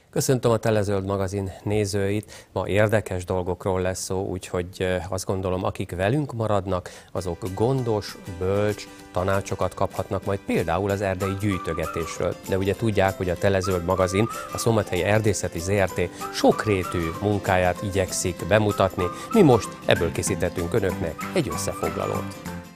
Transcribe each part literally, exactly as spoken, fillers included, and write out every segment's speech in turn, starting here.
Köszöntöm a Telezöld magazin nézőit. Ma érdekes dolgokról lesz szó, úgyhogy azt gondolom, akik velünk maradnak, azok gondos, bölcs tanácsokat kaphatnak majd például az erdei gyűjtögetésről. De ugye tudják, hogy a Telezöld magazin, a Szombathelyi Erdészeti zé er té sokrétű munkáját igyekszik bemutatni. Mi most ebből készítettünk önöknek egy összefoglalót.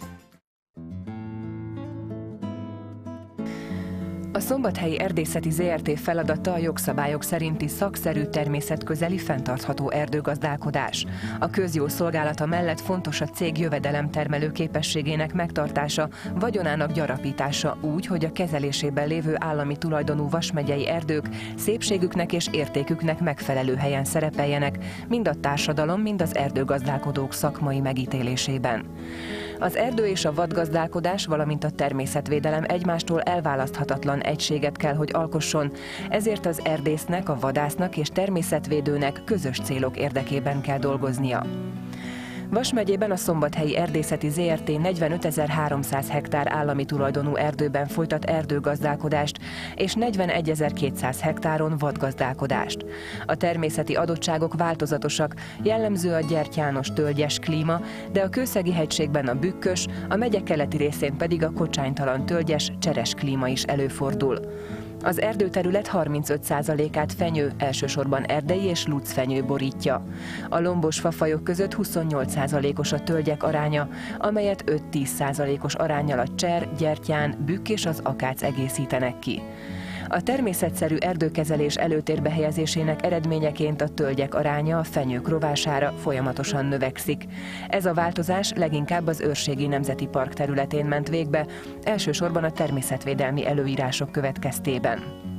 A Szombathelyi Erdészeti zé er té feladata a jogszabályok szerinti szakszerű természetközeli fenntartható erdőgazdálkodás. A közjó szolgálata mellett fontos a cég jövedelemtermelő képességének megtartása, vagyonának gyarapítása úgy, hogy a kezelésében lévő állami tulajdonú vasmegyei erdők szépségüknek és értéküknek megfelelő helyen szerepeljenek, mind a társadalom, mind az erdőgazdálkodók szakmai megítélésében. Az erdő és a vadgazdálkodás, valamint a természetvédelem egymástól elválaszthatatlan egységet kell, hogy alkosson, ezért az erdésznek, a vadásznak és természetvédőnek közös célok érdekében kell dolgoznia. Vas megyében a Szombathelyi Erdészeti zé er té negyvenötezer-háromszáz hektár állami tulajdonú erdőben folytat erdőgazdálkodást és negyvenegyezer-kétszáz hektáron vadgazdálkodást. A természeti adottságok változatosak, jellemző a gyertyános tölgyes klíma, de a Kőszegi-hegységben a bükkös, a megye keleti részén pedig a kocsánytalan tölgyes, cseres klíma is előfordul. Az erdőterület harmincöt százalékát fenyő, elsősorban erdei és lucfenyő borítja. A lombos fafajok között huszonnyolc százalékos a tölgyek aránya, amelyet öt-tíz százalékos aránnyal a cser, gyertyán, bükk és az akác egészítenek ki. A természetszerű erdőkezelés előtérbe helyezésének eredményeként a tölgyek aránya a fenyők rovására folyamatosan növekszik. Ez a változás leginkább az Őrségi Nemzeti Park területén ment végbe, elsősorban a természetvédelmi előírások következtében.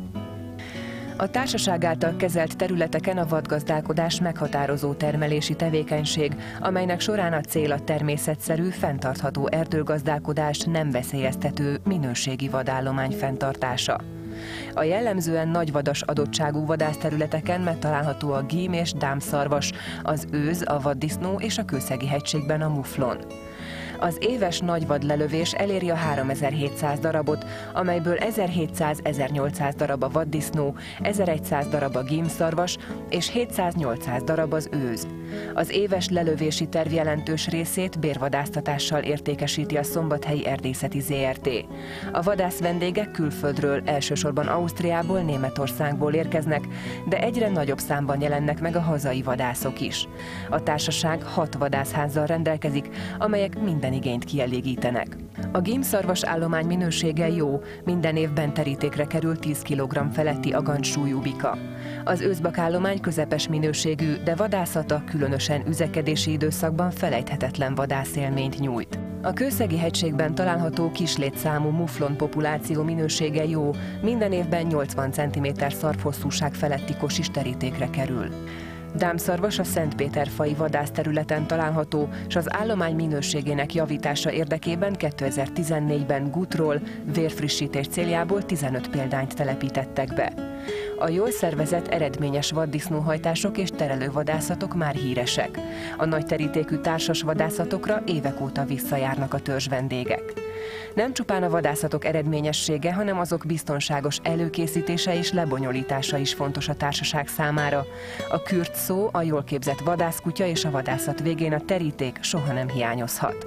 A társaság által kezelt területeken a vadgazdálkodás meghatározó termelési tevékenység, amelynek során a cél a természetszerű, fenntartható erdőgazdálkodás nem veszélyeztető minőségi vadállomány fenntartása. A jellemzően nagyvadas adottságú vadászterületeken megtalálható a gím és dámszarvas, az őz, a vaddisznó és a Kőszegi-hegységben a muflon. Az éves nagyvad lelövés eléri a háromezer-hétszáz darabot, amelyből ezerhétszáz-ezernyolcszáz darab a vaddisznó, ezerszáz darab a gímszarvas és hétszáz-nyolcszáz darab az őz. Az éves lelövési terv jelentős részét bérvadásztatással értékesíti a Szombathelyi Erdészeti zé er té. A vadász vendégek külföldről, elsősorban Ausztriából, Németországból érkeznek, de egyre nagyobb számban jelennek meg a hazai vadászok is. A társaság hat vadászházzal rendelkezik, amelyek minden igényt kielégítenek. A gímszarvas állomány minősége jó, minden évben terítékre kerül tíz kilogramm feletti agancsúlyú bika. Az őszbakállomány közepes minőségű, de vadászata különösen üzekedési időszakban felejthetetlen vadászélményt nyújt. A Kőszegi-hegységben található kis létszámú muflon populáció minősége jó, minden évben nyolcvan centiméter szarvhosszúság feletti kosis terítékre kerül. Dámszarvas a Szentpéterfai vadászterületen található, és az állomány minőségének javítása érdekében kétezer-tizennégyben gútról, vérfrissítés céljából tizenöt példányt telepítettek be. A jól szervezett, eredményes vaddisznóhajtások és terelővadászatok már híresek. A nagy terítékű társas vadászatokra évek óta visszajárnak a törzsvendégek. Nem csupán a vadászatok eredményessége, hanem azok biztonságos előkészítése és lebonyolítása is fontos a társaság számára. A kürt szó, a jól képzett vadászkutya és a vadászat végén a teríték soha nem hiányozhat.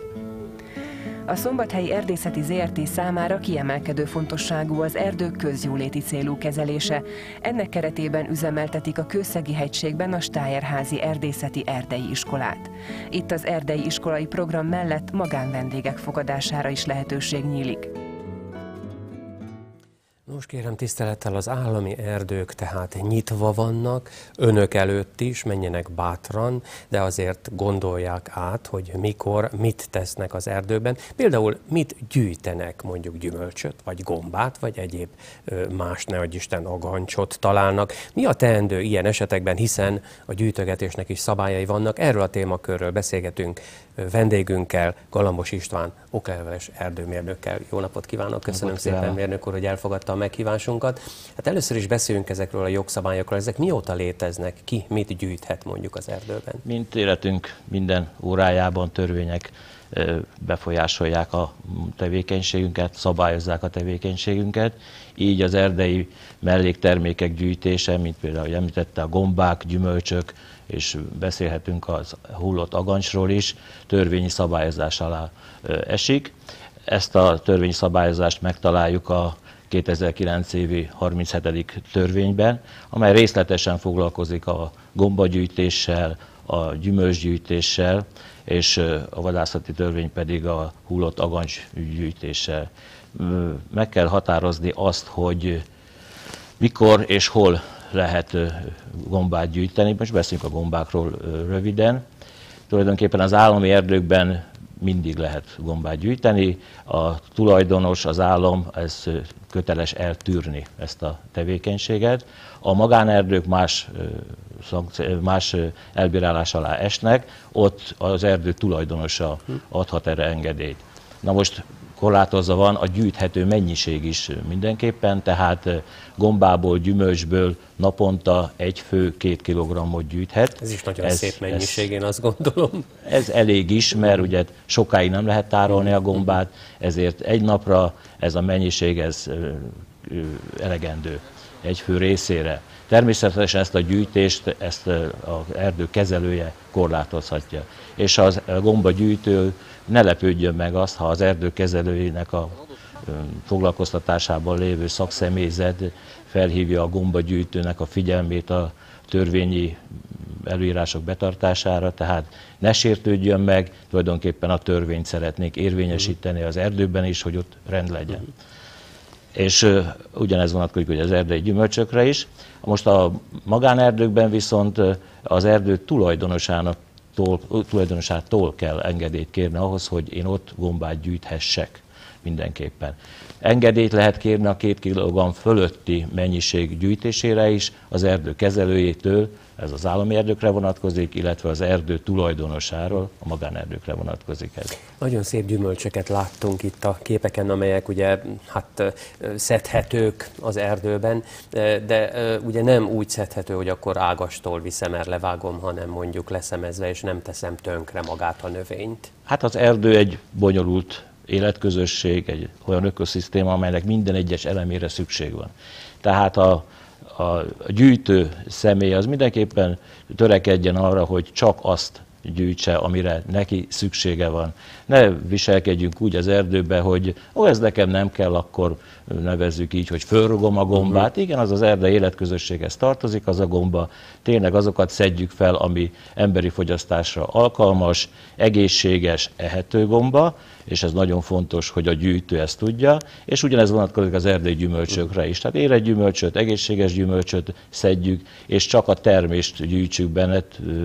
A Szombathelyi Erdészeti zé er té számára kiemelkedő fontosságú az erdők közjóléti célú kezelése. Ennek keretében üzemeltetik a Kőszegi-hegységben a Stájerházi Erdészeti Erdei Iskolát. Itt az erdei iskolai program mellett magánvendégek fogadására is lehetőség nyílik. Nos kérem tisztelettel, az állami erdők tehát nyitva vannak, önök előtt is, menjenek bátran, de azért gondolják át, hogy mikor, mit tesznek az erdőben. Például mit gyűjtenek, mondjuk gyümölcsöt, vagy gombát, vagy egyéb más, ne adj Isten, agancsot találnak. Mi a teendő ilyen esetekben, hiszen a gyűjtögetésnek is szabályai vannak. Erről a témakörről beszélgetünk vendégünkkel, Galambos István, okleveles erdőmérnökkel. Jó napot kívánok, köszönöm napot szépen, mérnök úr, hogy elfogadta a meghívásunkat. Hát először is beszéljünk ezekről a jogszabályokról. Ezek mióta léteznek? Ki mit gyűjthet mondjuk az erdőben? Mint életünk minden órájában törvények befolyásolják a tevékenységünket, szabályozzák a tevékenységünket. Így az erdei melléktermékek gyűjtése, mint például, ahogy említette, a gombák, gyümölcsök, és beszélhetünk az hullott agancsról is, törvényi szabályozás alá esik. Ezt a törvényi szabályozást megtaláljuk a kétezer-kilenc évi harminchetedik törvényben, amely részletesen foglalkozik a gombagyűjtéssel, a gyümölcsgyűjtéssel, és a vadászati törvény pedig a hullott agancs gyűjtéssel. Meg kell határozni azt, hogy mikor és hol lehet gombát gyűjteni. Most beszélünk a gombákról röviden. Tulajdonképpen az állami erdőkben mindig lehet gombát gyűjteni. A tulajdonos, az állam, ez köteles eltűrni ezt a tevékenységet. A magánerdők más, más elbírálás alá esnek, ott az erdő tulajdonosa adhat erre engedélyt. Na most korlátozva van a gyűjthető mennyiség is mindenképpen, tehát gombából, gyümölcsből naponta egy fő két kilogrammot gyűjthet. Ez is nagyon ez, szép mennyiség, ez, én azt gondolom. Ez elég is, mert ugye sokáig nem lehet tárolni a gombát, ezért egy napra ez a mennyiség ez elegendő egy fő részére. Természetesen ezt a gyűjtést ezt az erdő kezelője korlátozhatja. És az gombagyűjtő ne lepődjön meg azt, ha az erdő kezelőjének a foglalkoztatásában lévő szakszemélyzet felhívja a gombagyűjtőnek a figyelmét a törvényi előírások betartására, tehát ne sértődjön meg, tulajdonképpen a törvényt szeretnék érvényesíteni az erdőben is, hogy ott rend legyen. Uh-huh. És uh, ugyanez vonatkozik ugye az erdei gyümölcsökre is. Most a magánerdőkben viszont az erdő tulajdonosának tulajdonosától kell engedélyt kérni ahhoz, hogy én ott gombát gyűjthessek mindenképpen. Engedélyt lehet kérni a két kilogramm fölötti mennyiség gyűjtésére is az erdő kezelőjétől, ez az állami erdőkre vonatkozik, illetve az erdő tulajdonosáról a magánerdőkre vonatkozik ez. Nagyon szép gyümölcsöket láttunk itt a képeken, amelyek ugye hát szedhetők az erdőben, de ugye nem úgy szedhető, hogy akkor ágastól viszem el, levágom, hanem mondjuk leszemezve, és nem teszem tönkre magát a növényt. Hát az erdő egy bonyolult életközösség, egy olyan ökoszisztéma, amelynek minden egyes elemére szükség van. Tehát a a gyűjtő személy az mindenképpen törekedjen arra, hogy csak azt gyűjtse, amire neki szüksége van. Ne viselkedjünk úgy az erdőbe, hogy ó, ez nekem nem kell, akkor nevezzük így, hogy fölrugom a gombát. Uh-huh. Igen, az az erdei életközösséghez tartozik, az a gomba. Tényleg azokat szedjük fel, ami emberi fogyasztásra alkalmas, egészséges, ehető gomba, és ez nagyon fontos, hogy a gyűjtő ezt tudja, és ugyanez vonatkozik az erdei gyümölcsökre is. Tehát érett gyümölcsöt, egészséges gyümölcsöt szedjük, és csak a termést gyűjtsük benne.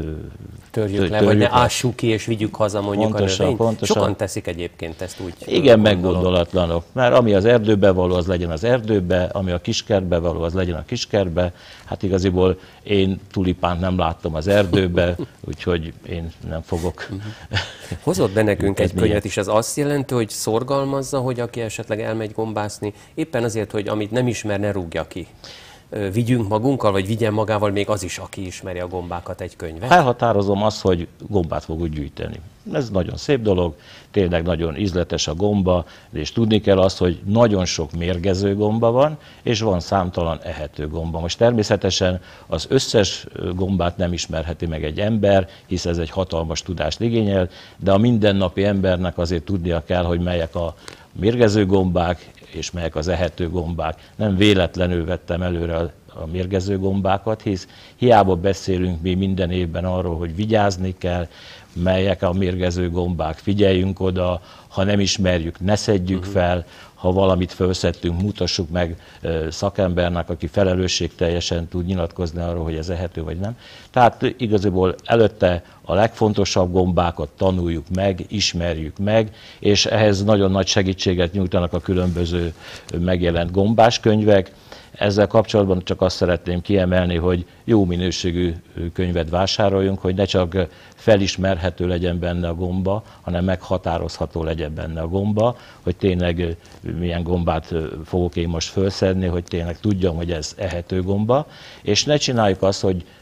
Törjük le, vagy ne ássuk ki, és vigyük haza mondjuk pontosan, a növényt. Pontosan. Sokan teszik egyébként ezt úgy. Igen, meggondolatlanok. Mert ami az erdőbe való, az legyen az erdőbe, ami a kiskertbe való, az legyen a kiskertbe. Hát igaziból én tulipánt nem láttam az erdőbe, úgyhogy én nem fogok. Hozott be nekünk egy könyvet is, ez azt jelenti, hogy szorgalmazza, hogy aki esetleg elmegy gombászni, éppen azért, hogy amit nem ismer, ne rúgja ki. Vigyünk magunkkal, vagy vigyen magával még az is, aki ismeri a gombákat, egy könyvet? Elhatározom azt, hogy gombát fogok gyűjteni. Ez nagyon szép dolog, tényleg nagyon ízletes a gomba, és tudni kell azt, hogy nagyon sok mérgező gomba van, és van számtalan ehető gomba. Most természetesen az összes gombát nem ismerheti meg egy ember, hisz ez egy hatalmas tudást igényel, de a mindennapi embernek azért tudnia kell, hogy melyek a mérgező gombák, és melyek az ehető gombák. Nem véletlenül vettem előre a mérgező gombákat, hisz hiába beszélünk mi minden évben arról, hogy vigyázni kell, melyek a mérgező gombák, figyeljünk oda, ha nem ismerjük, ne szedjük fel, ha valamit felszettünk, mutassuk meg szakembernek, aki felelősségteljesen tud nyilatkozni arról, hogy ez ehető vagy nem. Tehát igazából előtte a legfontosabb gombákat tanuljuk meg, ismerjük meg, és ehhez nagyon nagy segítséget nyújtanak a különböző megjelent gombáskönyvek. Ezzel kapcsolatban csak azt szeretném kiemelni, hogy jó minőségű könyvet vásároljunk, hogy ne csak felismerhető legyen benne a gomba, hanem meghatározható legyen benne a gomba, hogy tényleg milyen gombát fogok én most felszedni, hogy tényleg tudjam, hogy ez ehető gomba, és ne csináljuk azt, hogy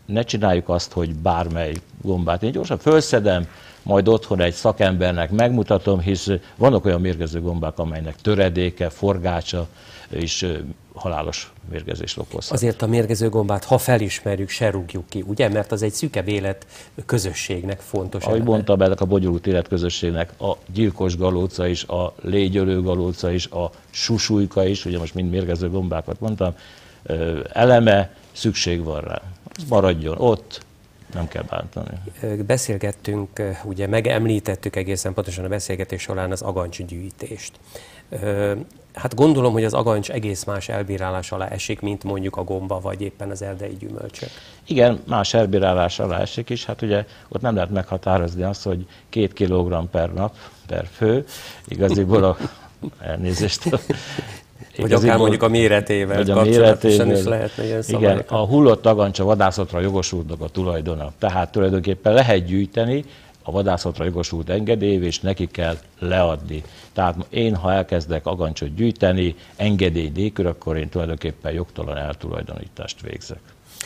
ne csináljuk azt, hogy bármely gombát. Én gyorsan felszedem, majd otthon egy szakembernek megmutatom, hisz vannak olyan mérgező gombák, amelynek töredéke, forgácsa is halálos mérgezést okozhat. Azért a mérgező gombát, ha felismerjük, se rúgjuk ki, ugye? Mert az egy szűkebb élet közösségnek fontos. Ahogy eleme. Mondtam, ennek a bonyolult életközösségnek a gyilkos galóca is, a légyölő galóca is, a susúlyka is, ugye most mind mérgező gombákat mondtam, eleme, szükség van rá. Maradjon ott, nem kell bántani. Beszélgettünk, ugye megemlítettük egészen pontosan a beszélgetés során az agancsgyűjtést. Hát gondolom, hogy az agancs egész más elbírálás alá esik, mint mondjuk a gomba, vagy éppen az erdei gyümölcsök. Igen, más elbírálás alá esik is. Hát ugye ott nem lehet meghatározni azt, hogy két kilogramm per nap, per fő. Igaziból a elnézést. Vagy akár mondjuk a méretével, vagy a méretével is lehetne ilyen igen, a hullott agancs a vadászatra jogosultnak a tulajdona. Tehát tulajdonképpen lehet gyűjteni a vadászatra jogosult engedélyével, és neki kell leadni. Tehát én, ha elkezdek agancsot gyűjteni engedély nélkül, akkor én tulajdonképpen jogtalan eltulajdonítást végzek.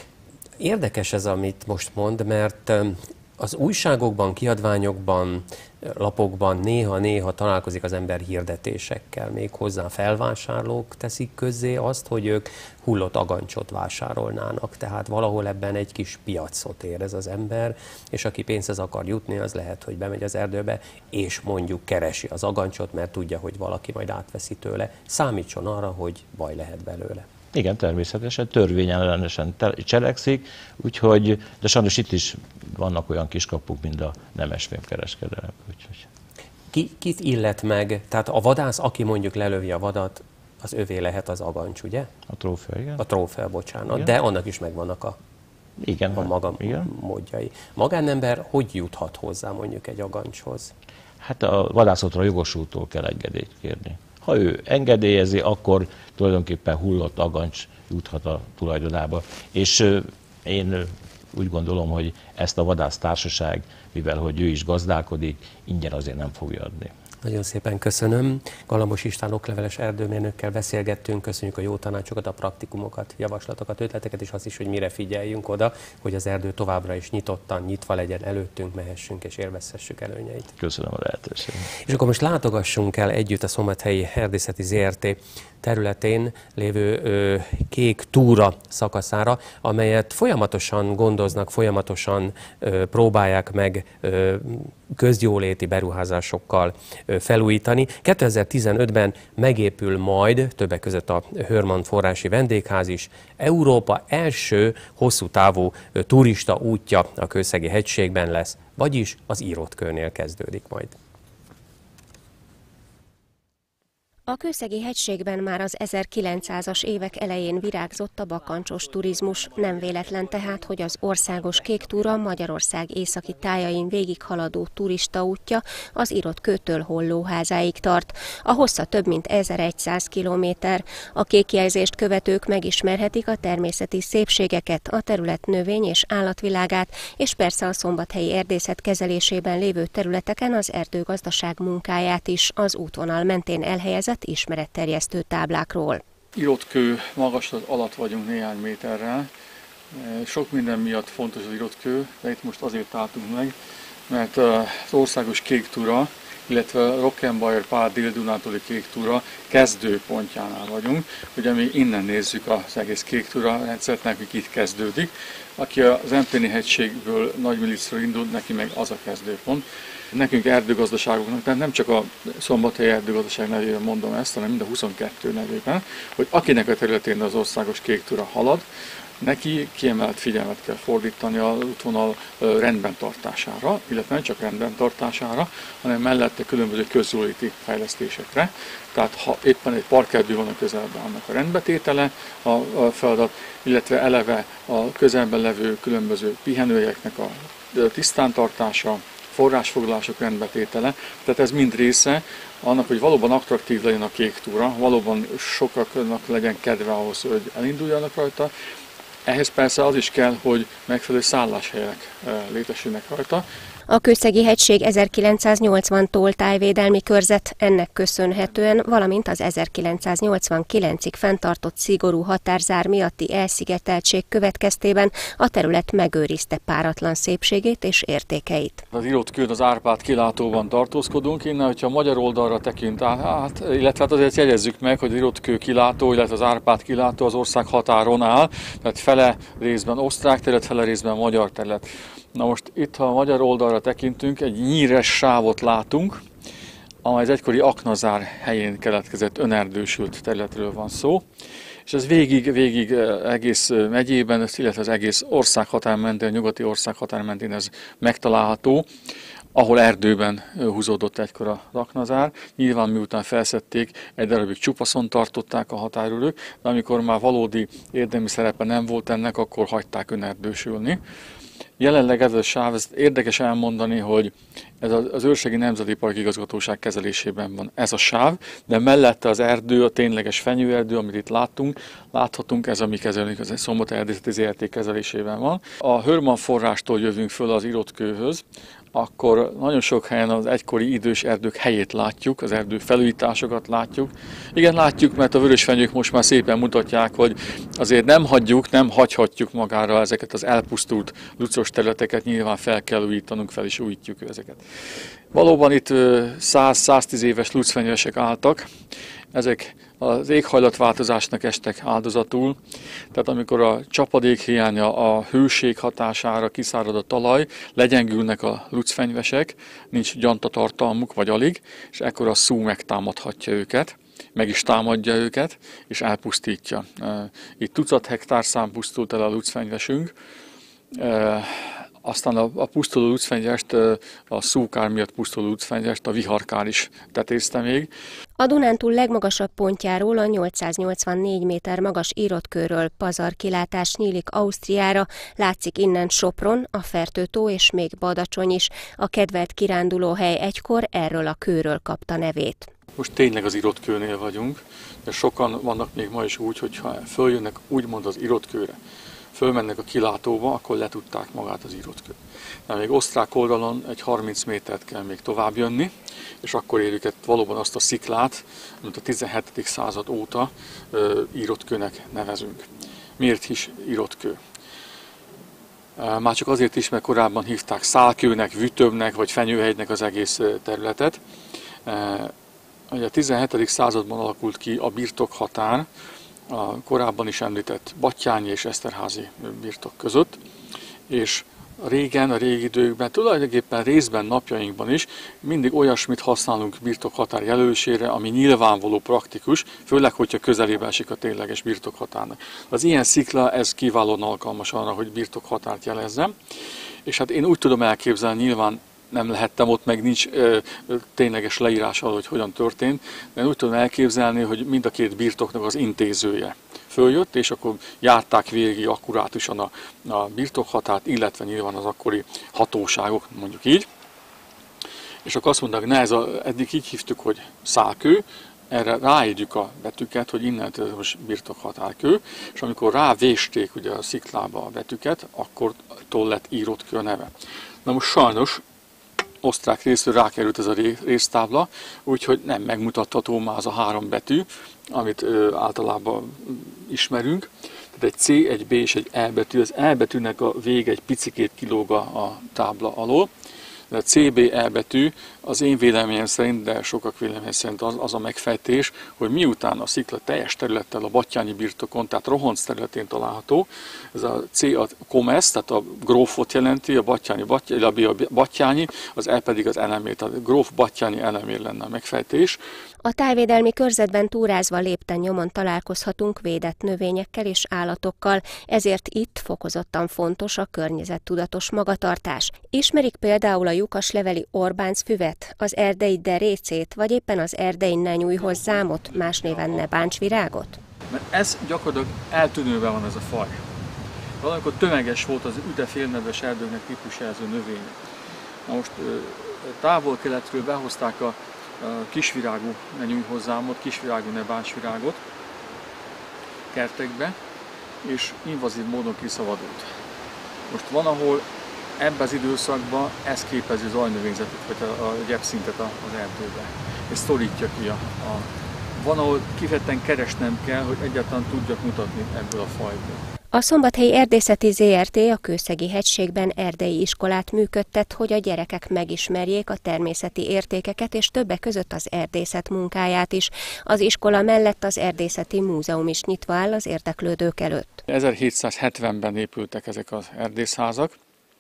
Érdekes ez, amit most mond, mert az újságokban, kiadványokban, lapokban néha-néha találkozik az ember hirdetésekkel, még hozzá felvásárlók teszik közzé azt, hogy ők hullott agancsot vásárolnának. Tehát valahol ebben egy kis piacot érez az ember, és aki pénzhez akar jutni, az lehet, hogy bemegy az erdőbe, és mondjuk keresi az agancsot, mert tudja, hogy valaki majd átveszi tőle. Számítson arra, hogy baj lehet belőle. Igen, természetesen, törvényellenesen cselekszik, úgyhogy, de sajnos itt is vannak olyan kiskapuk, mint a nemesfémkereskedelem. Úgyhogy. Ki, kit illet meg? Tehát a vadász, aki mondjuk lelövi a vadat, az övé lehet az agancs, ugye? A trófea, igen. A trófea, bocsánat, igen. De annak is megvannak a, igen, a maga igen. módjai. Magánember hogy juthat hozzá mondjuk egy agancshoz? Hát a vadászatra jogosultól kell engedélyt kérni. Ha ő engedélyezi, akkor tulajdonképpen hullott agancs juthat a tulajdonába. És én úgy gondolom, hogy ezt a vadásztársaság, mivel hogy ő is gazdálkodik, ingyen azért nem fogja adni. Nagyon szépen köszönöm. Galambos István okleveles erdőmérnökkel beszélgettünk, köszönjük a jó tanácsokat, a praktikumokat, javaslatokat, ötleteket, és azt is, hogy mire figyeljünk oda, hogy az erdő továbbra is nyitottan, nyitva legyen előttünk, mehessünk és élvezhessük előnyeit. Köszönöm a lehetőséget. És akkor most látogassunk el együtt a Szombathelyi Erdészeti zé er té területén lévő ö, kék túra szakaszára, amelyet folyamatosan gondoznak, folyamatosan ö, próbálják meg ö, közjóléti beruházásokkal ö, felújítani. kétezer-tizenötben megépül majd, többek között a Hörmann forrási vendégház is, Európa első hosszú távú ö, turista útja a Kőszegi hegységben lesz, vagyis az írott körnél kezdődik majd. A Kőszegi hegységben már az ezerkilencszázas évek elején virágzott a bakancsos turizmus. Nem véletlen tehát, hogy az országos kék túra Magyarország északi tájain végighaladó turistaútja az írott kőtől Hollóházáig tart. A hossza több mint ezerszáz kilométer. A kékjelzést követők megismerhetik a természeti szépségeket, a terület növény- és állatvilágát, és persze a szombathelyi erdészet kezelésében lévő területeken az erdőgazdaság munkáját is, az útvonal mentén elhelyezett ismeretterjesztő táblákról. Írott kő magaslat alatt vagyunk néhány méterrel. Sok minden miatt fontos az írott kő, de itt most azért álltunk meg, mert az országos kék túra, illetve a Rockenbayer Pál Dél-Dunátúli kék túra kezdőpontjánál vagyunk. Ugye mi innen nézzük az egész kék túra rendszert, nekünk itt kezdődik. Aki az Empléni hegységből Nagymiliczről indult, neki meg az a kezdőpont. Nekünk erdőgazdaságoknak, tehát nem csak a Szombathelyi erdőgazdaság nevében mondom ezt, hanem mind a huszonkettő nevében, hogy akinek a területén az országos kék túra halad, neki kiemelt figyelmet kell fordítani az útvonal rendben tartására, illetve nem csak rendben tartására, hanem mellette különböző közjóléti fejlesztésekre. Tehát ha éppen egy parkerdő van a közelben, annak a rendbetétele a feladat, illetve eleve a közelben levő különböző pihenőhelyeknek a tisztántartása, forrásfoglalások rendbetétele, tehát ez mind része annak, hogy valóban attraktív legyen a kék túra, valóban sokaknak legyen kedve ahhoz, hogy elinduljanak rajta. Ehhez persze az is kell, hogy megfelelő szálláshelyek létesülnek rajta. A Kőszegi-hegység ezerkilencszáznyolcvantól tájvédelmi körzet, ennek köszönhetően, valamint az ezerkilencszáznyolcvankilencig fenntartott szigorú határzár miatti elszigeteltség következtében a terület megőrizte páratlan szépségét és értékeit. Az írott kőn az Árpád kilátóban tartózkodunk, innen, hogyha a magyar oldalra tekint át, illetve hát azért jegyezzük meg, hogy az írott kő kilátó, illetve az Árpád kilátó az ország határon áll, tehát fele részben osztrák terület, fele részben magyar terület. Na most itt, ha a magyar oldalra tekintünk, egy nyíres sávot látunk, amely az egykori Aknazár helyén keletkezett önerdősült területről van szó, és ez végig, végig egész megyében, illetve az egész országhatár mentén, a nyugati országhatár mentén ez megtalálható, ahol erdőben húzódott egykor a Aknazár. Nyilván miután felszedték, egy darabig csupaszon tartották a határőrök, de amikor már valódi érdemi szerepe nem volt ennek, akkor hagyták önerdősülni. Jelenleg ez a sáv, ez érdekes elmondani, hogy ez az Őrségi Nemzeti Park Igazgatóság kezelésében van ez a sáv, de mellette az erdő, a tényleges fenyőerdő, amit itt láttunk, láthatunk, ez a mi kezelünk, az egy Szombathely Erdészeti zé er té kezelésében van. A Hörman forrástól jövünk föl az írott kőhöz, akkor nagyon sok helyen az egykori idős erdők helyét látjuk, az erdő felújításokat látjuk. Igen, látjuk, mert a vörösfenyők most már szépen mutatják, hogy azért nem hagyjuk, nem hagyhatjuk magára ezeket az elpusztult lucos területeket, nyilván fel kell újítanunk, fel is újítjuk ezeket. Valóban itt száz-száztíz éves lucfenyősek álltak, ezek az éghajlatváltozásnak estek áldozatul, tehát amikor a csapadék hiánya, a hőség hatására kiszárad a talaj, legyengülnek a lucfenyvesek, nincs gyantatartalmuk vagy alig, és ekkor a szú megtámadhatja őket, meg is támadja őket, és elpusztítja. Itt tucat hektár szám pusztult el a lucfenyvesünk, aztán a, a pusztuló lucfenyvest, a szúkár miatt pusztuló lucfenyvest a viharkár is tetézte még. A Dunántúl legmagasabb pontjáról, a nyolcszáznyolcvannégy méter magas írott kőről pazar kilátás nyílik Ausztriára, látszik innen Sopron, a Fertőtó és még Badacsony is. A kedvelt kirándulóhely egykor erről a kőről kapta nevét. Most tényleg az írott kőnél vagyunk, de sokan vannak még ma is úgy, hogyha följönnek úgymond az írott kőre, fölmennek a kilátóba, akkor letudták magát az írott kőt. De még osztrák oldalon egy harminc métert kell még tovább jönni, és akkor érjük el valóban azt a sziklát, amit a tizenhetedik század óta ö, írott kőnek nevezünk. Miért is írott kő? Már csak azért is, mert korábban hívták szálkőnek, vütömnek vagy fenyőhegynek az egész területet. A tizenhetedik században alakult ki a birtokhatár, a korábban is említett Battyányi és Eszterházy birtok között, és régen, a régi időkben, tulajdonképpen részben napjainkban is mindig olyasmit használunk birtokhatár jelölésére, ami nyilvánvaló praktikus, főleg, hogyha közelébe esik a tényleges birtokhatárnak. Az ilyen szikla, ez kiválóan alkalmas arra, hogy birtokhatárt jelezzem, és hát én úgy tudom elképzelni, nyilván nem lehettem ott, meg nincs ö, ö, tényleges leírás arra, hogy hogyan történt, de én úgy tudom elképzelni, hogy mind a két birtoknak az intézője följött, és akkor járták végig akkurátusan a, a birtokhatárt, illetve nyilván az akkori hatóságok, mondjuk így. És akkor azt mondták, ne, ez a, eddig így hívtuk, hogy szálkő, erre ráírjuk a betűket, hogy innentől most birtokhatárkő, és amikor rávésték ugye a sziklába a betűket, akkor lett írott kő a neve. Na most sajnos osztrák részről rákerült ez a résztábla, úgyhogy nem megmutatható már az a három betű, amit ö, általában ismerünk. Tehát egy C, egy B és egy E betű. Az E betűnek a vége egy picikét kilóg a tábla alól. De a C B E betű az én véleményem szerint, de sokak véleményem szerint az, az a megfejtés, hogy miután a szikla teljes területtel a Battyányi birtokon, tehát Rohonc területén található, ez a C a Komesz, tehát a grófot jelenti, a Battyányi, a B a Battyányi, az E pedig az elemér, tehát gróf Battyányi elemér lenne a megfejtés. A tájvédelmi körzetben túrázva lépten nyomon találkozhatunk védett növényekkel és állatokkal, ezért itt fokozottan fontos a környezettudatos magatartás. Ismerik például a lyukasleveli Orbánc füvet, az erdei derécét, vagy éppen az erdei ne nyújhoz zámot, más néven ne bánts virágot? Mert ez gyakorlatilag eltűnőben van ez a faj. Valamikor tömeges volt az üde-félnedves erdőknek típusjelző növény. Na most távol-keletről behozták a kisvirágú ne nyújhozzámot, kisvirágú ne bántsvirágot kertekbe, és invazív módon kiszabadult. Most van, ahol ebben az időszakban ez képezi az ajnövényzetet, vagy a, a gyepszintet az erdőbe. Ez szorítja ki a, a... Van, ahol kifejezetten keresnem kell, hogy egyáltalán tudjak mutatni ebből a fajból. A Szombathelyi Erdészeti zé er té a Kőszegi hegységben erdei iskolát működtet, hogy a gyerekek megismerjék a természeti értékeket és többek között az erdészet munkáját is. Az iskola mellett az Erdészeti Múzeum is nyitva áll az érdeklődők előtt. ezerhétszázhetvenben épültek ezek az erdészházak,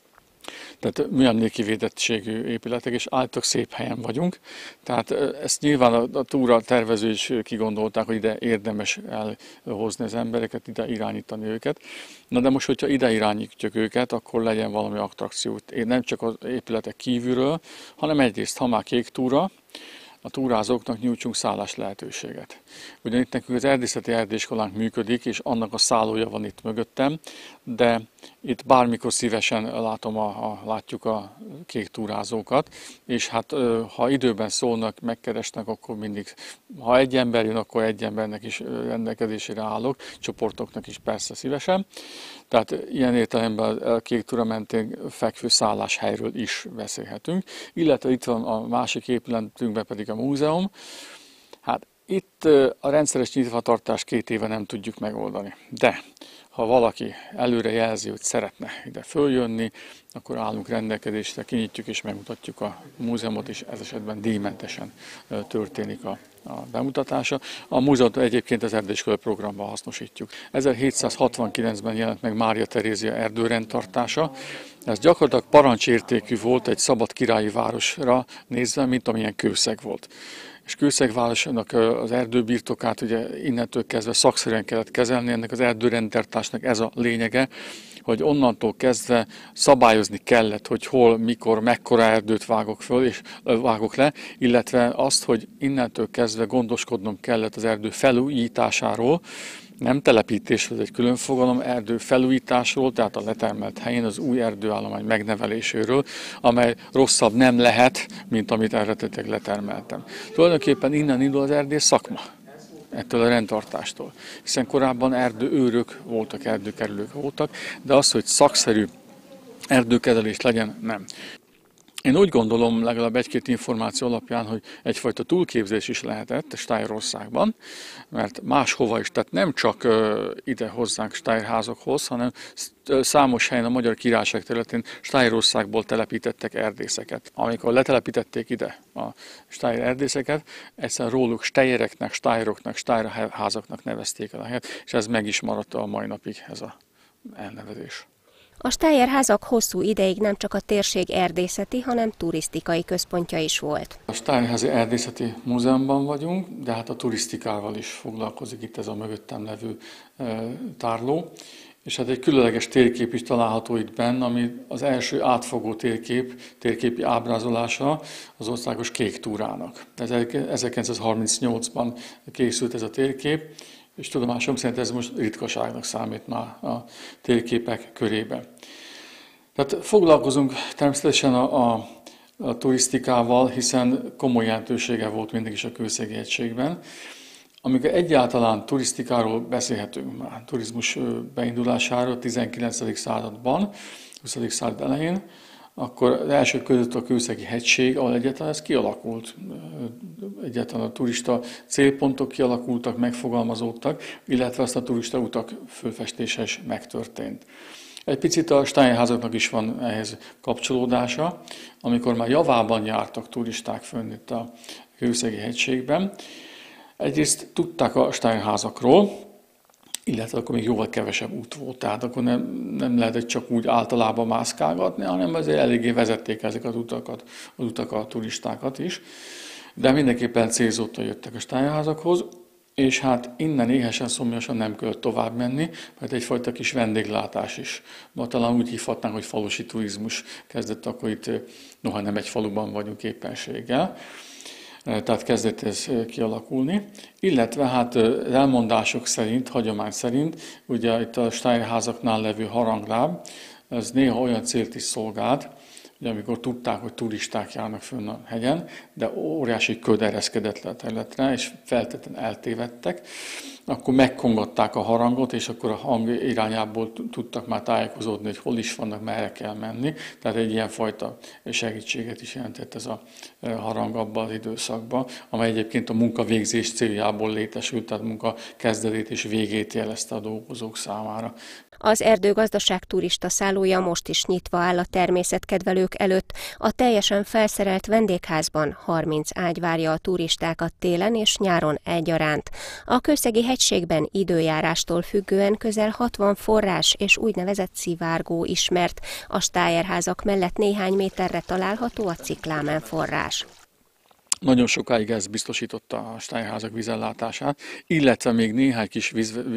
tehát műemléki védettségű épületek, és állítólag szép helyen vagyunk. Tehát ezt nyilván a, a túra tervező is kigondolták, hogy ide érdemes elhozni az embereket, ide irányítani őket. Na de most, hogyha ide irányítjuk őket, akkor legyen valami attrakció. Én nem csak az épületek kívülről, hanem egyrészt, ha már kék túra, a túrázóknak nyújtsunk szállás lehetőséget. Ugyan itt nekünk az erdészeti erdéiskolánk működik, és annak a szállója van itt mögöttem, de itt bármikor szívesen látom a, a, látjuk a kék túrázókat, és hát ha időben szólnak, megkeresnek, akkor mindig, ha egy ember jön, akkor egy embernek is rendelkezésére állok, csoportoknak is persze szívesen. Tehát ilyen értelemben a kék túra mentén fekvő szálláshelyről is beszélhetünk, illetve itt van a másik épületünkben pedig a múzeum. Hát itt a rendszeres nyitvatartást két éve nem tudjuk megoldani, de ha valaki előre jelzi, hogy szeretne ide följönni, akkor állunk rendelkezésre, kinyitjuk és megmutatjuk a múzeumot, és ez esetben díjmentesen történik a, a bemutatása. A múzeumot egyébként az erdélyiskola programban hasznosítjuk. ezerhétszázhatvankilencben jelent meg Mária Terézia erdőrendtartása. Ez gyakorlatilag parancsértékű volt egy szabad királyi városra nézve, mint amilyen Kőszeg volt. És Kőszegvárosnak az erdőbirtokát ugye innentől kezdve szakszerűen kellett kezelni, ennek az erdőrendtartásnak ez a lényege, hogy onnantól kezdve szabályozni kellett, hogy hol, mikor, mekkora erdőt vágok föl és vágok le, illetve azt, hogy innentől kezdve gondoskodnom kellett az erdő felújításáról, nem telepítés, ez egy külön fogalom, erdő felújításról, tehát a letermelt helyén az új erdőállomány megneveléséről, amely rosszabb nem lehet, mint amit eredetileg letermeltem. Tulajdonképpen innen indul az erdész szakma, ettől a rendtartástól. Hiszen korábban erdőőrök voltak, erdőkerülők voltak, de az, hogy szakszerű erdőkezelés legyen, nem. Én úgy gondolom, legalább egy-két információ alapján, hogy egyfajta túlképzés is lehetett Stájerországban, mert máshova is, tehát nem csak ide hozzánk Stájerházakhoz, hanem számos helyen a Magyar Királyság területén Stájerországból telepítettek erdészeket. Amikor letelepítették ide a stájer erdészeket, egyszerűen róluk stájereknek, stájeroknak, stájerházaknak nevezték el a helyet, és ez meg is maradt a mai napig ez a elnevezés. A stájerházak hosszú ideig nem csak a térség erdészeti, hanem turisztikai központja is volt. A Stájerházi Erdészeti Múzeumban vagyunk, de hát a turisztikával is foglalkozik itt ez a mögöttem levő tárló. És hát egy különleges térkép is található itt benne, ami az első átfogó térkép, térképi ábrázolása az országos kék túrának. ezerkilencszázharmincnyolcban készült ez a térkép, és tudomásom szerint ez most ritkaságnak számít már a térképek körében. Tehát foglalkozunk természetesen a, a, a turisztikával, hiszen komoly jelentősége volt mindig is a Kőszegi hegységben. Amikor egyáltalán turisztikáról beszélhetünk már, turizmus beindulásáról a tizenkilencedik században, huszadik század elején, akkor az első között a Kőszegi hegység, ahol egyáltalán ez kialakult. Egyáltalán a turista célpontok kialakultak, megfogalmazódtak, illetve azt a turista utak fölfestése is megtörtént. Egy picit a Stájerházaknak is van ehhez kapcsolódása, amikor már javában jártak turisták fönn itt a Kőszegi hegységben. Egyrészt tudták a Stájerházakról, illetve akkor még jóval kevesebb út volt, tehát akkor nem, nem lehetett csak úgy általában mászkálgatni, hanem azért eléggé vezették ezek az utakat, az utakat, a turistákat is. De mindenképpen célzottan jöttek a Stájerházakhoz, és hát innen éhesen, szomjasan nem kellett tovább menni, mert egyfajta kis vendéglátás is. Ma talán úgy hívhatnánk, hogy falusi turizmus kezdett akkor itt, noha nem egy faluban vagyunk éppenséggel. Tehát kezdett ez kialakulni, illetve hát elmondások szerint, hagyomány szerint, ugye itt a Stájerházaknál levő harangláb, ez néha olyan célt is szolgált, ugye, amikor tudták, hogy turisták járnak fönn a hegyen, de óriási köd ereszkedett le a területre, és feltétlenül eltévedtek, akkor megkongatták a harangot, és akkor a hang irányából tudtak már tájékozódni, hogy hol is vannak, merre kell menni. Tehát egy ilyen fajta segítséget is jelentett ez a harang abban az időszakban, amely egyébként a munkavégzés céljából létesült, tehát munka kezdetét és végét jelezte a dolgozók számára. Az erdőgazdaság turista szállója most is nyitva áll a természetkedvelők előtt. A teljesen felszerelt vendégházban harminc ágy várja a turistákat télen és nyáron egyaránt. A Kőszegi hegységben időjárástól függően közel hatvan forrás és úgynevezett szivárgó ismert. A stájerházak mellett néhány méterre található a Ciklámen forrás. Nagyon sokáig ez biztosította a stájerházak vízellátását, illetve még néhány kis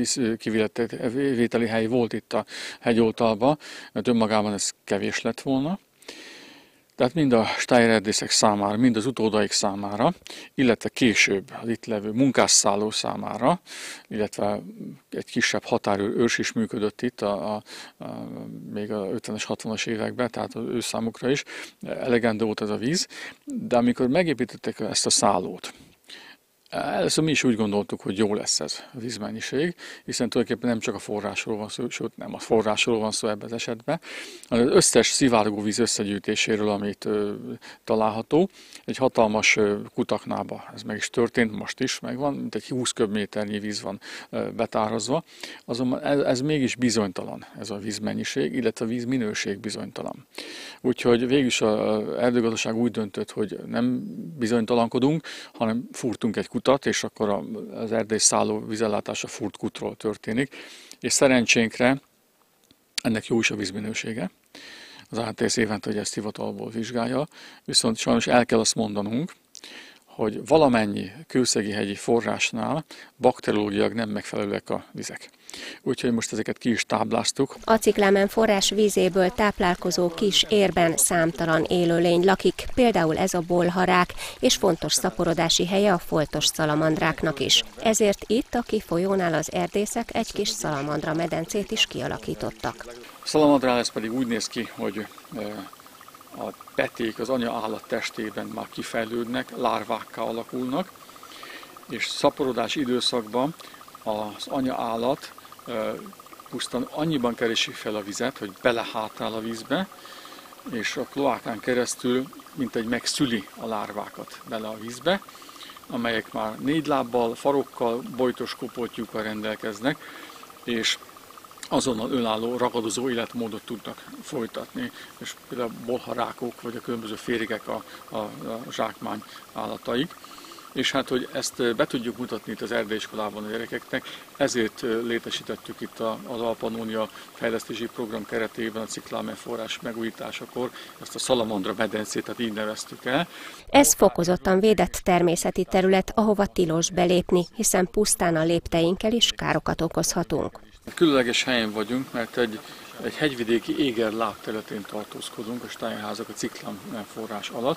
vízkivételi hely volt itt a hegyoltalban, mert önmagában ez kevés lett volna. Tehát mind a stájererdészek számára, mind az utódaik számára, illetve később az itt levő munkásszálló számára, illetve egy kisebb határőrs is működött itt, a, a, a, még a ötvenes, hatvanas években, tehát az ő számukra is elegendő volt ez a víz. De amikor megépítették ezt a szállót, először mi is úgy gondoltuk, hogy jó lesz ez a vízmennyiség, hiszen tulajdonképpen nem csak a forrásról van szó, sőt nem a forrásról van szó ebben az esetben, hanem az összes szivárgóvíz összegyűjtéséről, amit ö, található. Egy hatalmas ö, kutaknába ez meg is történt, most is megvan, mint egy húsz köbméternyi víz van ö, betárazva, azonban ez, ez mégis bizonytalan, ez a vízmennyiség, illetve a vízminőség bizonytalan. Úgyhogy végül is az erdőgazdaság úgy döntött, hogy nem bizonytalankodunk, hanem fúrtunk egy kutat, és akkor az erdély szálló vízellátása furt kútról történik, és szerencsénkre ennek jó is a vízminősége. Az á té es évente, hogy ezt hivatalból vizsgálja, viszont sajnos el kell azt mondanunk, hogy valamennyi kőszegi hegyi forrásnál bakteriológiailag nem megfelelőek a vizek. Úgyhogy most ezeket ki is tábláztuk. A Ciklámen forrás vízéből táplálkozó kis érben számtalan élőlény lakik, például ez a bolharák, és fontos szaporodási helye a foltos szalamandráknak is. Ezért itt a kifolyónál az erdészek egy kis szalamandra medencét is kialakítottak. A szalamandrán ez pedig úgy néz ki, hogy a peték az anya állat testében már kifejlődnek, lárvákká alakulnak, és szaporodás időszakban az anya állat pusztán annyiban keresi fel a vizet, hogy belehátál a vízbe, és a kloákán keresztül mint egy megszüli a lárvákat bele a vízbe, amelyek már négy lábbal, farokkal, bojtos kopoltyúkkal rendelkeznek, és azonnal önálló ragadozó életmódot tudnak folytatni, és például a bolharákok vagy a különböző férgek a, a, a zsákmány állataik. És hát, hogy ezt be tudjuk mutatni itt az erdélyiskolában a gyerekeknek, ezért létesítettük itt az Alpanónia fejlesztési program keretében a Ciklámen forrás megújításakor ezt a szalamandra medencét, tehát így neveztük el. Ez fokozottan védett természeti terület, ahova tilos belépni, hiszen pusztán a lépteinkkel is károkat okozhatunk. Különleges helyen vagyunk, mert egy, egy hegyvidéki éger lábterületén tartózkodunk, a stájerházak a Ciklámen forrás alatt.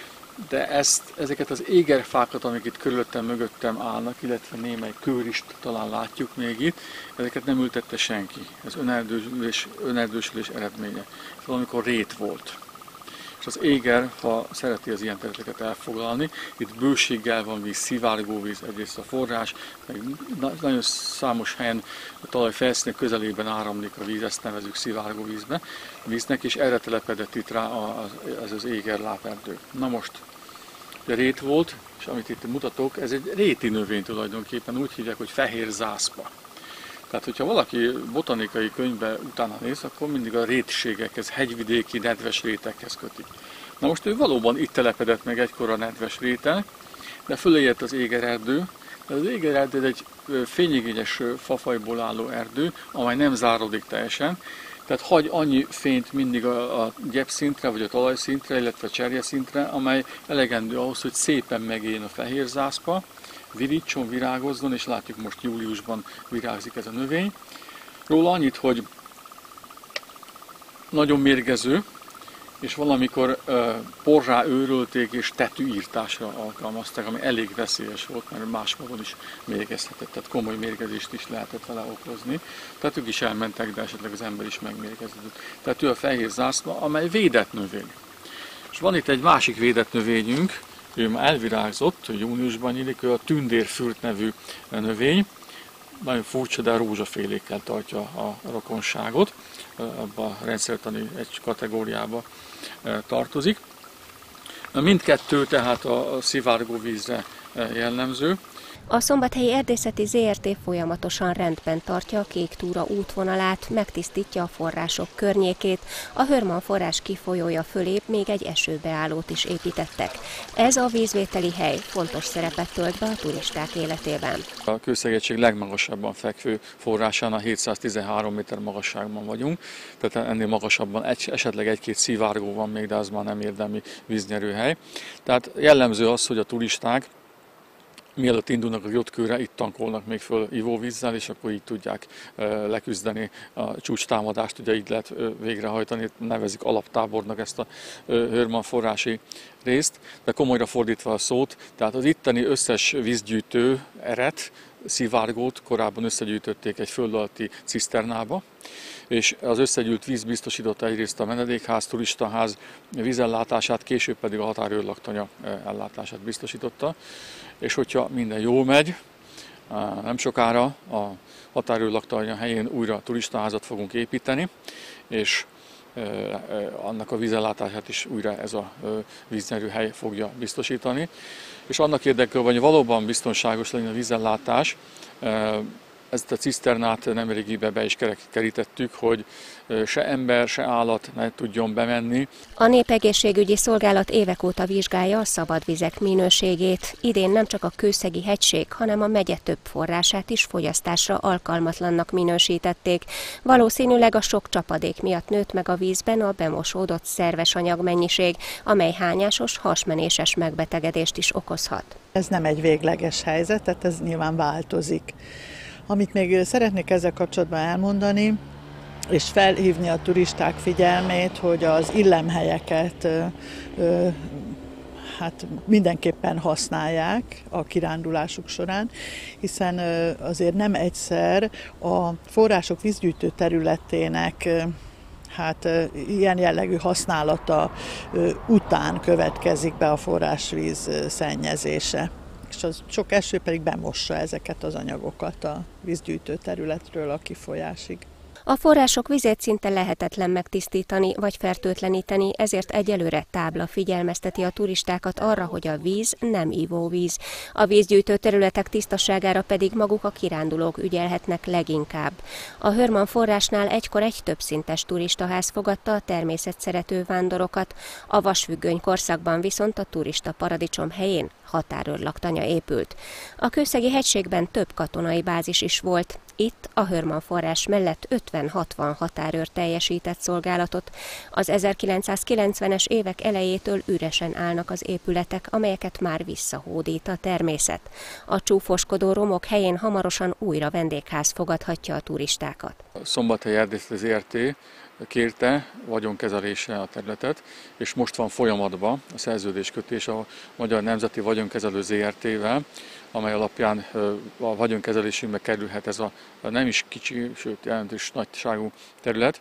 De ezt, ezeket az égerfákat, amik itt körülöttem, mögöttem állnak, illetve némely kőrist talán látjuk még itt, ezeket nem ültette senki. Ez önerdősülés, önerdősülés eredménye. Valamikor rét volt. És az éger, ha szereti az ilyen területeket elfoglalni, itt bőséggel van víz, szivárgóvíz, egyrészt a forrás, meg nagyon számos helyen a talaj felszíne közelében áramlik a víz, ezt nevezzük szivárgóvízbe, víznek, és erre telepedett itt rá az, az éger láberdő. Na most, a rét volt, és amit itt mutatok, ez egy réti növény tulajdonképpen, úgy hívják, hogy fehér zászpa. Tehát, hogyha valaki botanikai könyvbe utána néz, akkor mindig a rétségekhez, hegyvidéki nedves rétekhez kötik. Na most ő valóban itt telepedett meg egykor a nedves réten, de fölé az égererdő. De az égererdő egy fényigényes fafajból álló erdő, amely nem záródik teljesen, tehát hagy annyi fényt mindig a, a gyepszintre, vagy a talajszintre, illetve a cserjeszintre, amely elegendő ahhoz, hogy szépen megéljen a fehér zászpa, virítson, virágozzon, és látjuk most júliusban virágzik ez a növény. Róla annyit, hogy nagyon mérgező, és valamikor uh, porrá őrölték és tetűírtásra alkalmazták, ami elég veszélyes volt, mert más módon is mérgezhetett, tehát komoly mérgezést is lehetett vele okozni. Tehát ők is elmentek, de esetleg az ember is megmérgeződött. Tehát ő a fehér zászló, amely védett növény. És van itt egy másik védett növényünk, ő már elvirágzott, júniusban nyílik, ő a tündérfürt nevű növény. Nagyon furcsa, de rózsafélékkel tartja a rokonságot, abba a rendszertani egy kategóriába tartozik. Mindkettő tehát a szivárgó vízre jellemző. A Szombathelyi Erdészeti zé er té folyamatosan rendben tartja a Kék Túra útvonalát, megtisztítja a források környékét, a Hörman forrás kifolyója fölé még egy esőbeállót is építettek. Ez a vízvételi hely fontos szerepet tölt be a turisták életében. A Kőszeg-hegység legmagasabban fekvő forrásánál hétszáztizenhárom méter magasságban vagyunk, tehát ennél magasabban egy, esetleg egy-két szivárgó van még, de az már nem érdemi víznyerőhely. Tehát jellemző az, hogy a turisták mielőtt indulnak a Grottkőre, itt tankolnak még föl ivóvízzel, és akkor így tudják leküzdeni a csúcstámadást, ugye így lehet végrehajtani, nevezik alaptábornak ezt a Hörman forrási részt, de komolyra fordítva a szót, tehát az itteni összes vízgyűjtő eret, szivárgót korábban összegyűjtötték egy föld alatti ciszternába, és az összegyűjt víz biztosította egyrészt a menedékház, turistaház vízellátását, később pedig a határőrlaktanya ellátását biztosította. És hogyha minden jól megy, nem sokára a határőrlaktanya helyén újra turistaházat fogunk építeni, és annak a vízellátását is újra ez a víznyerő hely fogja biztosítani. És annak érdekében, hogy valóban biztonságos legyen a vízellátás, ezt a ciszternát nemrégiben be is kerítettük, hogy se ember, se állat ne tudjon bemenni. A Népegészségügyi Szolgálat évek óta vizsgálja a szabad vizek minőségét. Idén nem csak a Kőszegi-hegység, hanem a megye több forrását is fogyasztásra alkalmatlannak minősítették. Valószínűleg a sok csapadék miatt nőtt meg a vízben a bemosódott szerves anyagmennyiség, amely hányásos, hasmenéses megbetegedést is okozhat. Ez nem egy végleges helyzet, tehát ez nyilván változik. Amit még szeretnék ezzel kapcsolatban elmondani, és felhívni a turisták figyelmét, hogy az illemhelyeket ö, ö, hát mindenképpen használják a kirándulásuk során, hiszen ö, azért nem egyszer a források vízgyűjtő területének ö, hát ö, ilyen jellegű használata ö, után következik be a forrásvíz ö, szennyezése. És az sok eső pedig bemossa ezeket az anyagokat a vízgyűjtő területről a kifolyásig. A források vizét szinte lehetetlen megtisztítani vagy fertőtleníteni, ezért egyelőre tábla figyelmezteti a turistákat arra, hogy a víz nem ivóvíz. A vízgyűjtő területek tisztaságára pedig maguk a kirándulók ügyelhetnek leginkább. A Hörman forrásnál egykor egy többszintes turistaház fogadta a természetszerető vándorokat, a vasfüggöny korszakban viszont a turista paradicsom helyén határőrlaktanya épült. A Kőszegi-hegységben több katonai bázis is volt. Itt a Hörman forrás mellett ötven-hatvan határőr teljesített szolgálatot. Az ezerkilencszázkilencvenes évek elejétől üresen állnak az épületek, amelyeket már visszahódít a természet. A csúfoskodó romok helyén hamarosan újra vendégház fogadhatja a turistákat. A Szombathelyi Erdészeti zé er té kérte vagyonkezelésre a területet, és most van folyamatban a szerződéskötés a Magyar Nemzeti Vagyonkezelő zé er té-vel, amely alapján a vagyonkezelésünkbe kerülhet ez a nem is kicsi, sőt jelentős nagyságú terület,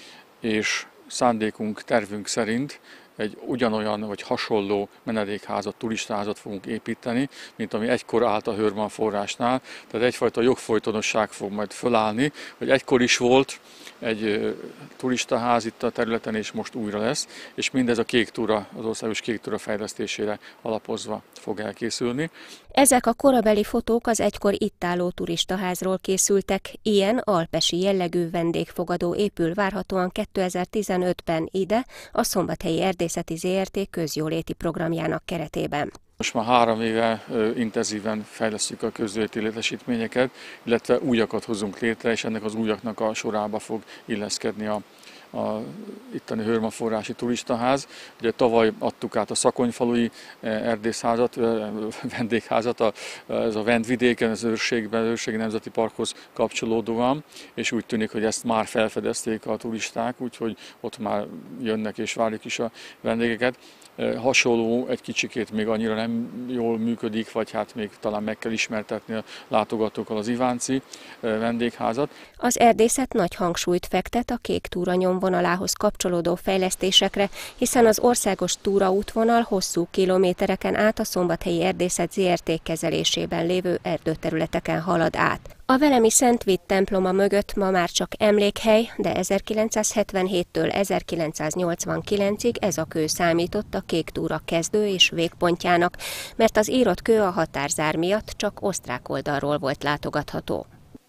és szándékunk, tervünk szerint egy ugyanolyan vagy hasonló menedékházat, turistaházat fogunk építeni, mint ami egykor állt a Hörman forrásnál. Tehát egyfajta jogfolytonosság fog majd fölállni, hogy egykor is volt egy turistaház itt a területen, és most újra lesz, és mindez a Kék Túra, az országos Kék Túra fejlesztésére alapozva fog elkészülni. Ezek a korabeli fotók az egykor itt álló turistaházról készültek. Ilyen alpesi jellegű vendégfogadó épül várhatóan kétezer-tizenötben ide a Szombathelyi Erdészeti zé er té közjóléti programjának keretében. Most már három éve intenzíven fejlesztjük a közjóléti létesítményeket, illetve újakat hozunk létre, és ennek az újaknak a sorába fog illeszkedni a a itteni Hörman forrási turistaház. Ugye tavaly adtuk át a Szakonyfalui erdészházat, vendégházat, a, ez a Vendvidéken, az őrségben, az Őrségi Nemzeti Parkhoz kapcsolódóan, és úgy tűnik, hogy ezt már felfedezték a turisták, úgyhogy ott már jönnek és várjuk is a vendégeket. Hasonló, egy kicsikét még annyira nem jól működik, vagy hát még talán meg kell ismertetni a látogatókkal az Ivánci vendégházat. Az erdészet nagy hangsúlyt fektet a Kék Túra nyomvonalra, útvonalához kapcsolódó fejlesztésekre, hiszen az országos túraútvonal hosszú kilométereken át a Szombathelyi Erdészet zé er té kezelésében lévő erdőterületeken halad át. A Velemi Szent Vid temploma mögött ma már csak emlékhely, de ezerkilencszázhetvenhéttől ezerkilencszáznyolcvankilencig ez a kő számított a kék túra kezdő és végpontjának, mert az írott kő a határzár miatt csak osztrák oldalról volt látogatható.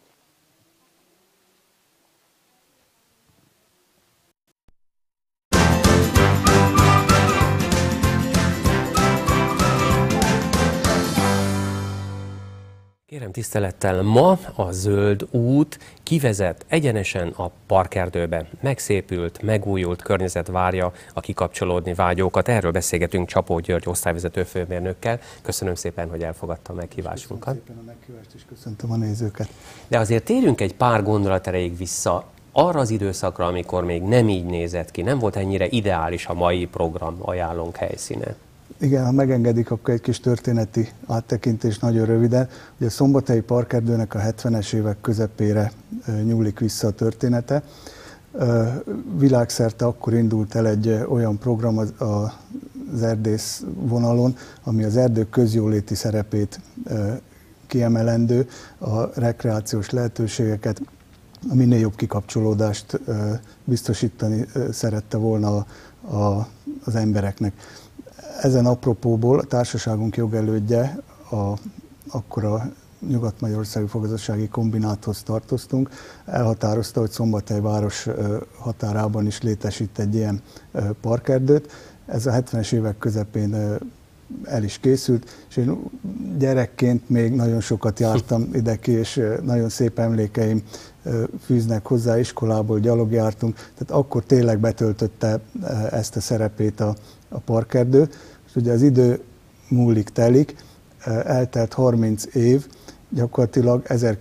Kérem tisztelettel, ma a zöld út kivezet egyenesen a parkerdőbe. Megszépült, megújult környezet várja a kikapcsolódni vágyókat. Erről beszélgetünk Csapó György osztályvezető főmérnökkel. Köszönöm szépen, hogy elfogadta a meghívásunkat. Köszönöm szépen a meghívást, és köszöntöm a nézőket. De azért térjünk egy pár gondolat erejéig vissza arra az időszakra, amikor még nem így nézett ki. Nem volt ennyire ideális a mai program ajánlónk helyszíne. Igen, ha megengedik, akkor egy kis történeti áttekintés nagyon röviden. Ugye a Szombathelyi Parkerdőnek a hetvenes évek közepére nyúlik vissza a története. Világszerte akkor indult el egy olyan program az erdész vonalon, ami az erdők közjóléti szerepét kiemelendő, a rekreációs lehetőségeket, a minél jobb kikapcsolódást biztosítani szerette volna a, a, az embereknek. Ezen apropóból a társaságunk jogelődje, a, akkor a Nyugat-Magyarországi Foggazdasági Kombináthoz tartoztunk, elhatározta, hogy Szombathely város határában is létesít egy ilyen parkerdőt. Ez a hetvenes évek közepén el is készült, és én gyerekként még nagyon sokat jártam ide ki, és nagyon szép emlékeim fűznek hozzá, iskolából gyalogjártunk, tehát akkor tényleg betöltötte ezt a szerepét a, a parkerdő, és ugye az idő múlik, telik, eltelt harminc év, gyakorlatilag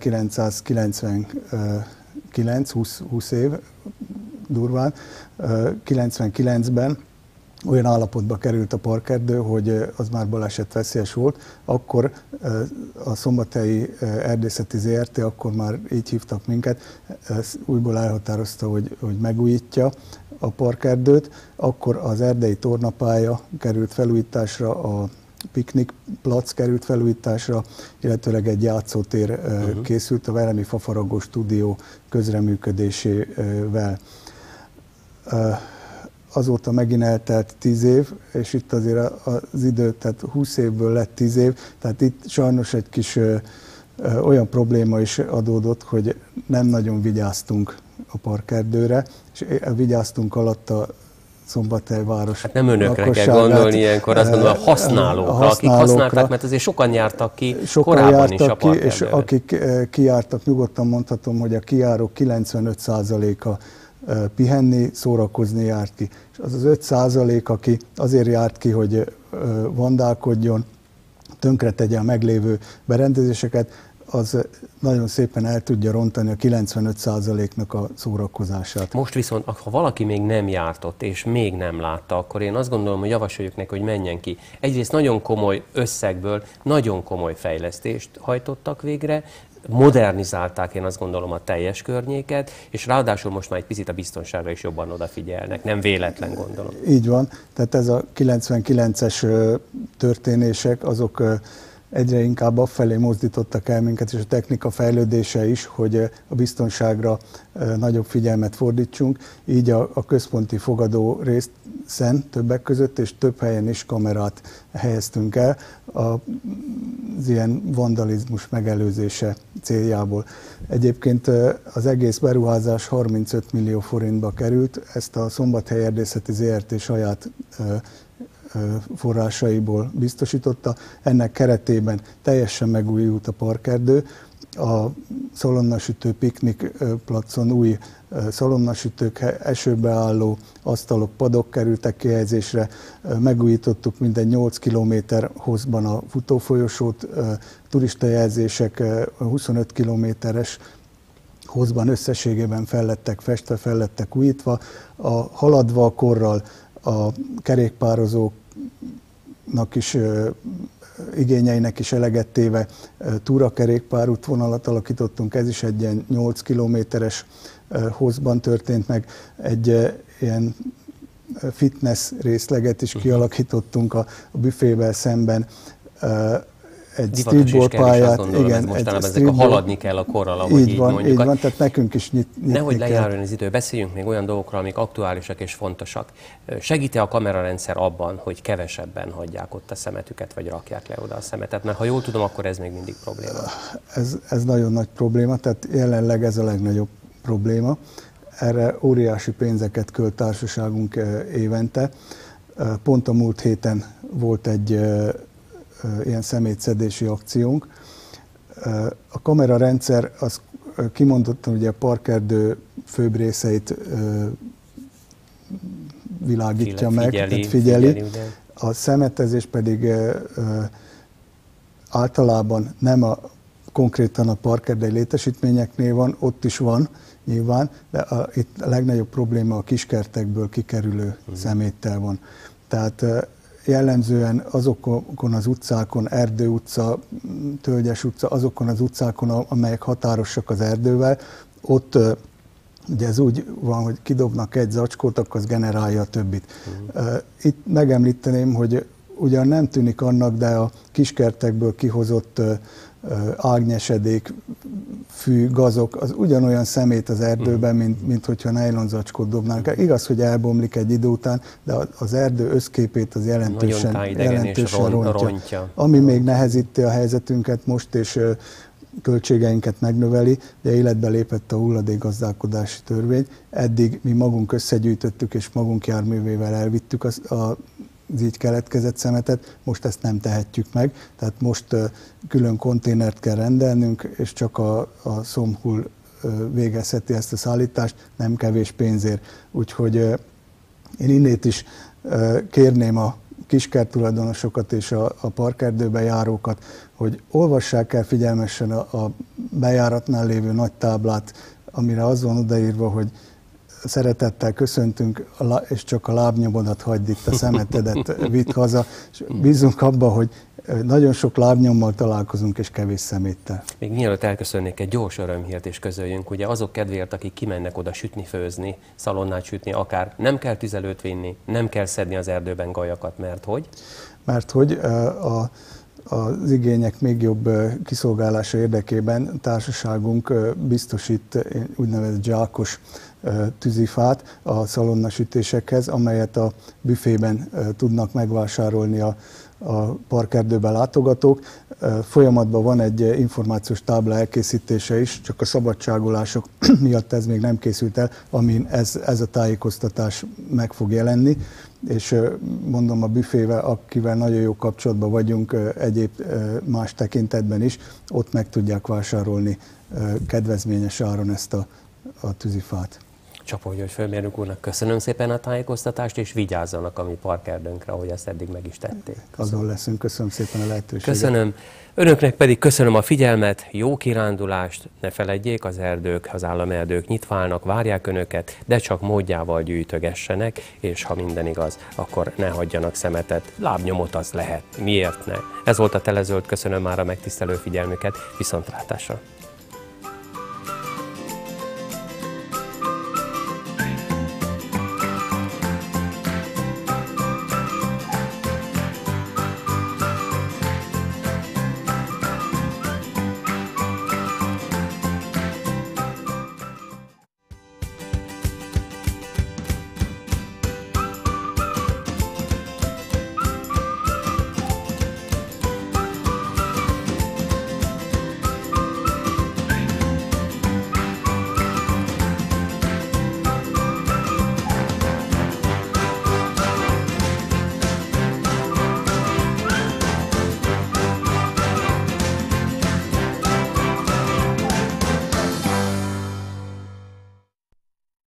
ezerkilencszázkilencvenkilenc, húsz, húsz év durván, kilencvenkilencben olyan állapotba került a parkerdő, hogy az már balesetveszélyes volt. Akkor a Szombathelyi Erdészeti zé er té, akkor már így hívtak minket, újból elhatározta, hogy, hogy megújítja a parkerdőt. Akkor az erdei tornapálya került felújításra, a piknikplac került felújításra, illetőleg egy játszótér uh-huh. készült a Velemi Fafaragó stúdió közreműködésével. Azóta megint eltelt tíz év, és itt azért az idő, tehát húsz évből lett tíz év, tehát itt sajnos egy kis ö, ö, olyan probléma is adódott, hogy nem nagyon vigyáztunk a parkerdőre, és vigyáztunk alatt a Szombathely város. Hát nem önökre kell gondolni ilyenkor, azt gondolom a használókra, a akik használták, mert azért sokan jártak ki sokan korábban jártak is a ki, és parkerdőre. akik kijártak, nyugodtan mondhatom, hogy a kijárók kilencvenöt százaléka pihenni, szórakozni járt ki. És az az öt százalék, aki azért járt ki, hogy vandálkodjon, tönkretegye a meglévő berendezéseket, az nagyon szépen el tudja rontani a kilencvenöt százaléknak a szórakozását. Most viszont, ha valaki még nem járt ott, és még nem látta, akkor én azt gondolom, hogy javasoljuk neki, hogy menjen ki. Egyrészt nagyon komoly összegből, nagyon komoly fejlesztést hajtottak végre, modernizálták, én azt gondolom, a teljes környéket, és ráadásul most már egy picit a biztonságra is jobban odafigyelnek. Nem véletlen, gondolom. Így van. Tehát ez a kilencvenkilences történések, azok egyre inkább afelé mozdítottak el minket, és a technika fejlődése is, hogy a biztonságra nagyobb figyelmet fordítsunk. Így a, a központi fogadó részen többek között, és több helyen is kamerát helyeztünk el az ilyen vandalizmus megelőzése céljából. Egyébként az egész beruházás harmincöt millió forintba került, ezt a Szombathely Erdészeti zé er té saját forrásaiból biztosította. Ennek keretében teljesen megújult a parkerdő, a szalonnasütő piknikplacon új szalonnasütők, esőbe álló asztalok, padok kerültek kihelyezésre, megújítottuk mindegy nyolc kilométer hosszban a futófolyosót, turistajelzések huszonöt kilométeres hosszban összességében fellettek festve, fellettek újítva, a haladva a korral a kerékpározóknak is igényeinek is eleget téve túrakerékpár útvonalat alakítottunk, ez is egy ilyen nyolc kilométeres hosszban történt meg, egy ilyen fitness részleget is kialakítottunk a, a büfével szemben, egy streetball pályát, gondolom, igen, mostanában ezek a haladni kell a korral, ahogy így, így van, mondjuk. Így van, tehát nekünk is nyit, nyitni Nehogy kell. lejárjon az idő, beszéljünk még olyan dolgokról, amik aktuálisak és fontosak. Segít-e a kamerarendszer abban, hogy kevesebben hagyják ott a szemetüket, vagy rakják le oda a szemetet? Mert ha jól tudom, akkor ez még mindig probléma. Ez, ez nagyon nagy probléma, tehát jelenleg ez a legnagyobb probléma. Erre óriási pénzeket költ társaságunk évente. Pont a múlt héten volt egy ilyen szemétszedési akciónk. A kamerarendszer az kimondottan ugye a parkerdő főbb részeit világítja meg, figyeli, tehát figyeli. figyeli a szemetezés pedig általában nem a, konkrétan a parkerdei létesítményeknél van, ott is van nyilván, de a, itt a legnagyobb probléma a kiskertekből kikerülő uh-huh. szeméttel van. Tehát jellemzően azokon az utcákon, Erdő utca, Tölgyes utca, azokon az utcákon, amelyek határosak az erdővel, ott ugye ez úgy van, hogy kidobnak egy zacskót, akkor az generálja a többit. Uh-huh. Itt megemlíteném, hogy ugyan nem tűnik annak, de a kiskertekből kihozott ágnyesedék, fű, gazok, az ugyanolyan szemét az erdőben, mint, mint hogyha nejlonzacskót dobnánk. Igaz, hogy elbomlik egy idő után, de az erdő összképét az jelentősen, jelentősen ron, rontja. rontja. Ami még nehezíti a helyzetünket most, és költségeinket megnöveli, de életbe lépett a hulladékgazdálkodási törvény. Eddig mi magunk összegyűjtöttük, és magunk járművével elvittük az, a az így keletkezett szemetet, most ezt nem tehetjük meg, tehát most uh, külön konténert kell rendelnünk, és csak a, a Szomhul uh, végezheti ezt a szállítást, nem kevés pénzért. Úgyhogy uh, én innét is uh, kérném a kiskert tulajdonosokat és a, a parkerdőbe járókat, hogy olvassák el figyelmesen a, a bejáratnál lévő nagy táblát, amire az van odaírva, hogy szeretettel köszöntünk, és csak a lábnyomodat hagyd itt, a szemetedet vidd haza, és bízunk abba, hogy nagyon sok lábnyommal találkozunk, és kevés szeméttel. Még mielőtt elköszönnék, egy gyors örömhírt is közöljünk. Ugye azok kedvéért, akik kimennek oda sütni, főzni, szalonnát sütni, akár nem kell tüzelőt vinni, nem kell szedni az erdőben gajakat, mert hogy? Mert hogy a az igények még jobb kiszolgálása érdekében társaságunk biztosít úgynevezett zsákos tűzifát a szalonnasütésekhez, amelyet a büfében tudnak megvásárolni a, a parkerdőbe látogatók. Folyamatban van egy információs tábla elkészítése is, csak a szabadságolások miatt ez még nem készült el, amin ez, ez a tájékoztatás meg fog jelenni. És mondom, a büfével, akivel nagyon jó kapcsolatban vagyunk egyéb más tekintetben is, ott meg tudják vásárolni kedvezményes áron ezt a, a tűzifát. Csapó György főmérnök úrnak köszönöm szépen a tájékoztatást, és vigyázzanak a mi parkerdőnkre, ahogy ezt eddig meg is tették. Azon leszünk, köszönöm szépen a lehetőséget. Köszönöm. Önöknek pedig köszönöm a figyelmet, jó kirándulást, ne feledjék, az erdők, az államerdők nyitva állnak, várják Önöket, de csak módjával gyűjtögessenek, és ha minden igaz, akkor ne hagyjanak szemetet, lábnyomot az lehet, miért ne? Ez volt a Telezöld, köszönöm már a megtisztelő figyelmüket, viszontlátásra!